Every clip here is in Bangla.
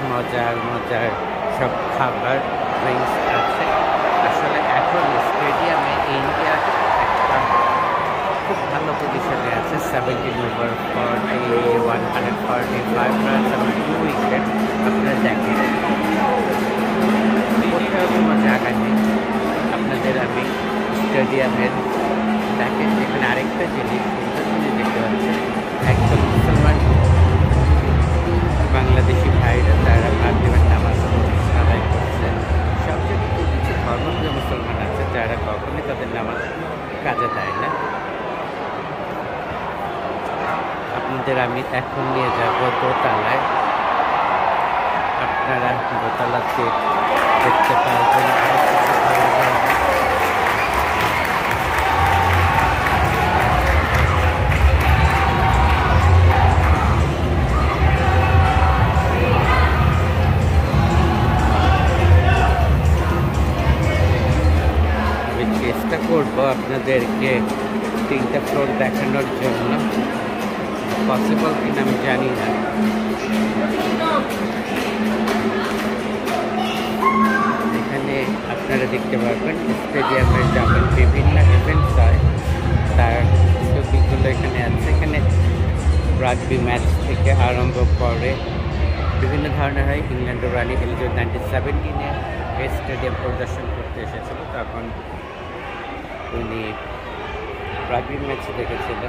মজার মজার সব খাবার ড্রিঙ্কস আছে। আসলে এখন স্টেডিয়ামে ইন্ডিয়া একটা খুব ভালো পজিশনে আছে, 17 ওভার 40, 145 রানস এবং 2 উইকেট। আপনারা দেখেন কোথাও কোনো জায়গা নেই। আপনাদের আমি স্টেডিয়ামের দেখেন এখানে আরেকটা জিনিস সুন্দর জিনিস দেখতে পাচ্ছেন, একদম মুসলমান বাংলাদেশি ভাইরা তারা মাগরিবের নামাজ আদায় করছে। সবচেয়ে কিছু ধর্মপ্রিয় মুসলমান আছে যারা কখনোই তাদের নামাজ কাজে দেয় না। আপনাদের আমি এখন নিয়ে যাব দোতলায়। আপনারা দোতলাতে দেখতে পারবেন চেষ্টা করবো আপনাদেরকে 3টা ফ্লোর দেখানোর জন্য। পসিবল কিনা আমি জানি না। এখানে আপনারা দেখতে পারবেন স্টেডিয়ামের যখন বিভিন্ন ইভেন্টস হয় তার ছবিগুলো এখানে আছে। এখানে রাগবি ম্যাচ থেকে আরম্ভ করে বিভিন্ন ধরনের হয়। ইংল্যান্ডের রানী এলিজাবেথ 1917-এ এই স্টেডিয়াম পরিদর্শন করতে এসেছিল, তখন উনি রাগবি ম্যাচ দেখেছিলেন।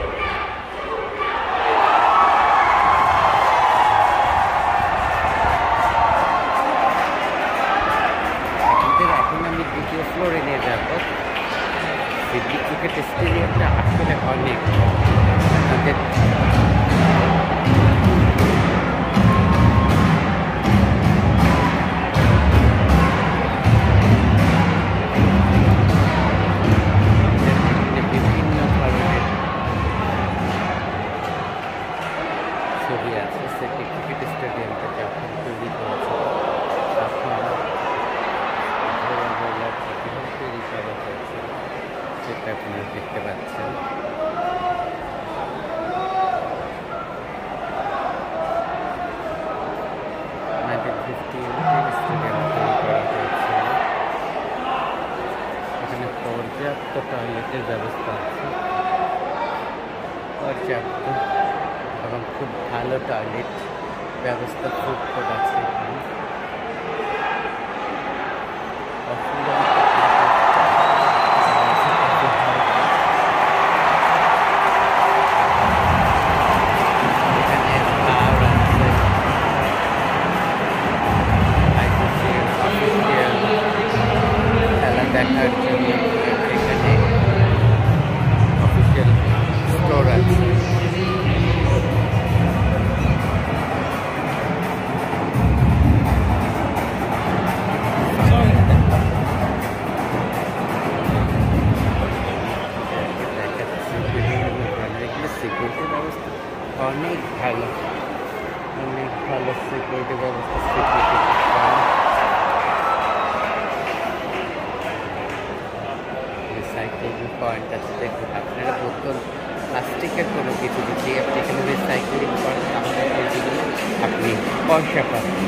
এখন আমি দ্বিতীয় ফ্লোরে নিয়ে যাব। সিডনি ক্রিকেট স্টেডিয়ামটা আসলে অনেক আমাদের বিভিন্ন ধরনের ছবি আছে। সিডনি ক্রিকেট স্টেডিয়ামটা যখন তৈরি করেছে তখন তৈরি করা হয়েছে, সেটা আপনারা দেখতে পাচ্ছেন। স্টেডিয়াম তৈরি করা হয়েছে। এখানে পর্যাপ্ত টয়লেটের ব্যবস্থা আছে, পর্যাপ্ত এবং খুব ভালো টয়লেট ব্যবস্থা ফুড কোর্ট আছে এখানে। দেখার জন্য এখানে অফিসিয়াল স্টোর আছে। সিকিউরিটি ব্যবস্থা অনেক ভালো, অনেক ভালো সিকিউরিটি ব্যবস্থা। রিসাইক্লিং পয়েন্ট আছে, দেখুন আপনারা বোতল প্লাস্টিকের কোনো কিছু যদি আপনি এখানে রিসাইক্লিং করেন তাহলে সেগুলো আপনি পয়সা পাবেন।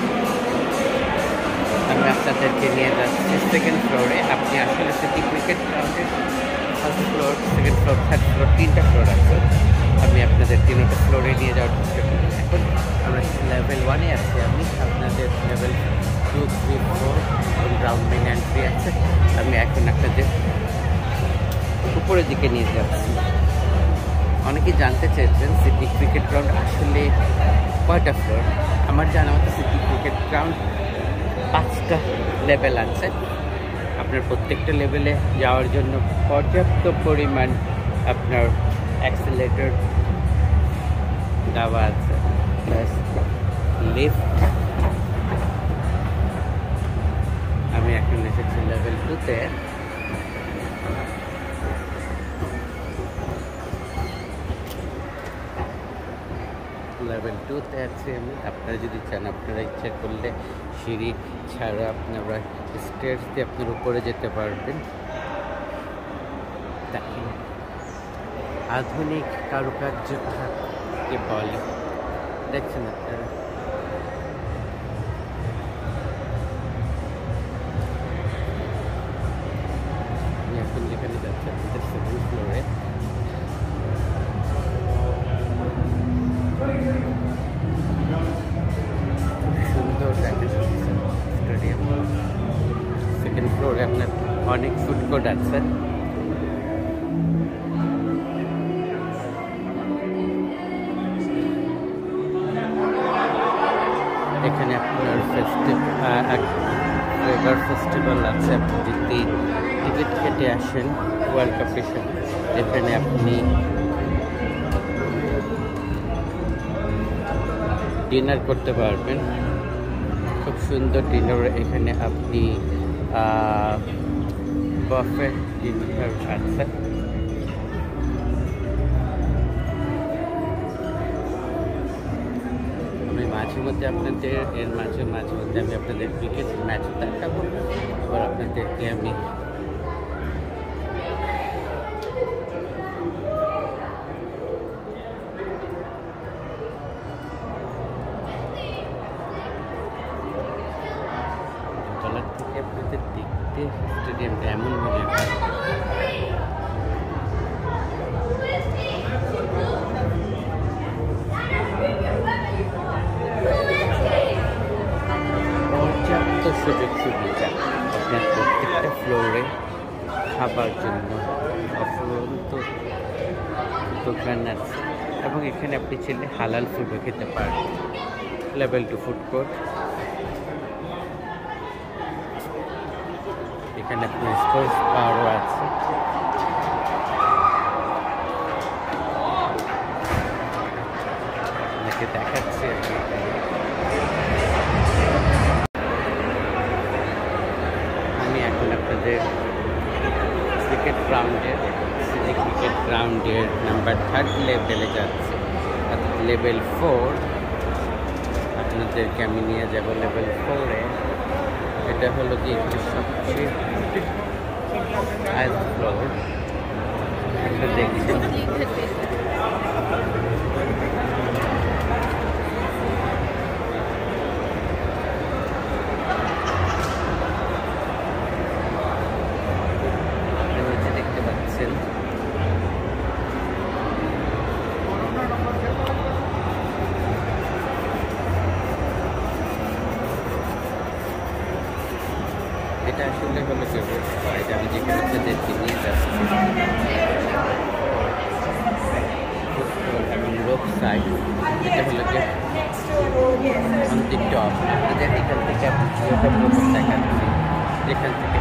আমি আপনাদেরকে নিয়ে যাচ্ছি সেকেন্ড ফ্লোরে। আপনি আসলে সিটি ক্রিকেট গ্রাউন্ডের first floor, second floor, third floor, 3টা ফ্লোর আছে। আমি আপনাদের 3টা ফ্লোরে নিয়ে যাওয়ার চেষ্টা করি। এখন আমরা লেভেল 1-এ আছি। আমি আপনাদের লেভেল 2, 3, 4 গ্রাউন্ড মেন এন্ট্রি আছে। আমি এখন আপনাদের উপরের দিকে নিয়ে যাচ্ছি। অনেকেই জানতে চেয়েছেন সিটি ক্রিকেট গ্রাউন্ড আসলে কয়টা ফ্লোর। আমার জানা মতো সিটি ক্রিকেট গ্রাউন্ড 5টা লেভেল আছে। আপনার প্রত্যেকটা লেভেলে যাওয়ার জন্য পর্যাপ্ত পরিমাণ আপনার অ্যাক্সিলারেটর দেওয়া আছে, প্লাস লিফট। আমি এখন এসেছি লেভেল 2-তে। লেভেল 2-তে আছি আমি। আপনারা যদি চান আপনারা ইচ্ছা করলে সিঁড়ি ছাড়া আপনারা স্টেয়ার্স দিয়ে আপনার উপরে যেতে পারবেন। দেখেন আধুনিক কারুকার্য কে বলে, দেখছেন আপনারা ফ্লোরে আপনার অনেক ফুড কোর্ট আছে। এখানে আপনার ফ্লেভার ফেস্টিভ্যাল আছে। আপনি যদি টিকিট কেটে আসেন ওয়ার্ল্ড কাপ এখানে আপনি ডিনার করতে পারবেন। খুব সুন্দর ডিনার এখানে আপনি বাফে ডিনার আছে। আমি মাঝে মধ্যে আপনাদের মাঝে মধ্যে আমি আপনাদের ক্রিকেট ম্যাচ দেখাবো, আবার আপনাদেরকে আমি তলার থেকে আপনাদের দেখতে স্টেডিয়ামটা এমন মনে হয়। পর্যাপ্ত সুযোগ সুবিধা আপনার প্রত্যেকটা ফ্লোরে খাবার জন্য অফুরন্ত দোকান আছে, এবং এখানে আপনি চাইলে হালাল ফুডও খেতে পারবেন। লেভেল 2 ফুড কোর্ট, এখানে আপনার স্পোর্টস বারও আছে। আপনাকে দেখাচ্ছি আমি এখন আপনাদের ক্রিকেট গ্রাউন্ডের নাম্বার 3 লেভেলে যাচ্ছি, অর্থাৎ লেভেল 4। আপনাদেরকে আমি নিয়ে যাব লেভেল 4-এ। এটা হলো কি এখানে সবচেয়ে হাইস্ট ফ্লোর। এটা দেখছেন দেখতে পাচ্ছেন এটা আসলে হলো যে এটা আমি যেখানে আপনাদেরকে নিয়ে যাচ্ছি এবং রোড সাইড, এটা হলো যে অন দি টপ। আপনাদের এখান থেকে আপনি জিওটা প্রথম দেখাচ্ছি, যেখান থেকে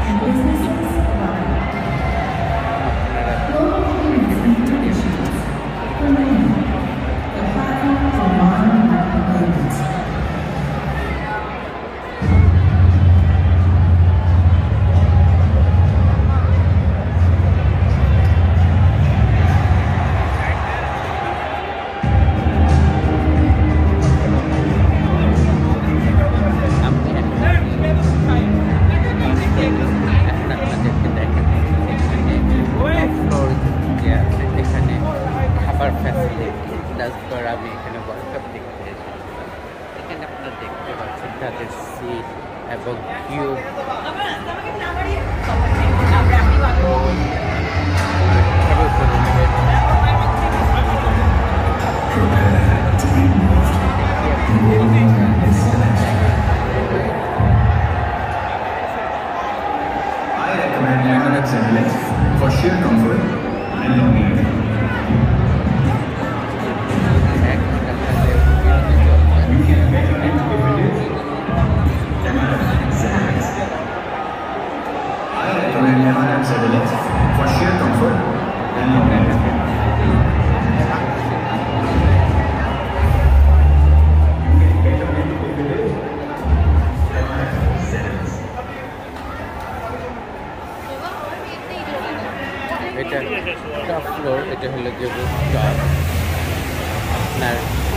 আমি এখানে ওয়ার্ল্ড কাপ দেখতে এসেছি। এখানে আপনারা দেখতে পাচ্ছেন তাদের সিট এবং cube. I recommend Emirates Airlines for sheer comfort and longevity. For sheer comfort and longevity. এটা টপ ফ্লোর, এটা হলো যে টপ। আপনার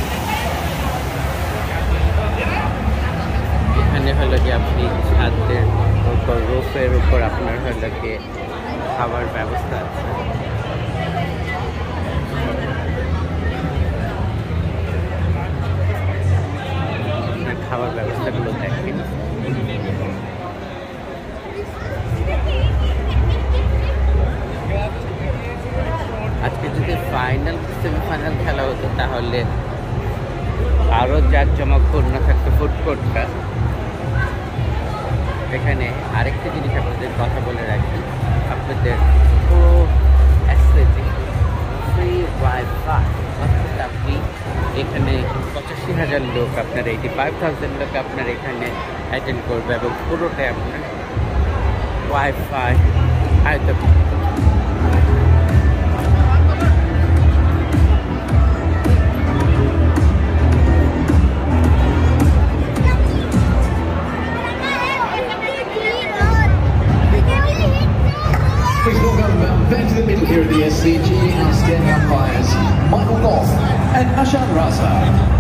এখানে হলো যে আপনি ছাদের উপর রুফের উপর আপনার হলো যে খাবার ব্যবস্থা আছে। খাবার ব্যবস্থাগুলো দেখেন। আজকে যদি ফাইনাল সেমিফাইনাল খেলা হতো তাহলে আরও জাঁকজমকপূর্ণ থাকতো ফুড কোর্টটা। এখানে আরেকটা জিনিস আপনাদের কথা বলে রাখি, আপনাদের পুরো অ্যাসেটে ফ্রি ওয়াইফাই, অর্থাৎ আপনি এখানে 85,000 লোক আপনার 85,000 লোক আপনার এখানে অ্যাটেন্ড করবে এবং পুরোটাই আপনার ওয়াইফাই আয়ত্ত। Please welcome back to the middle here at the SCG, our standing umpires, Michael Goff and Ashan Rasa.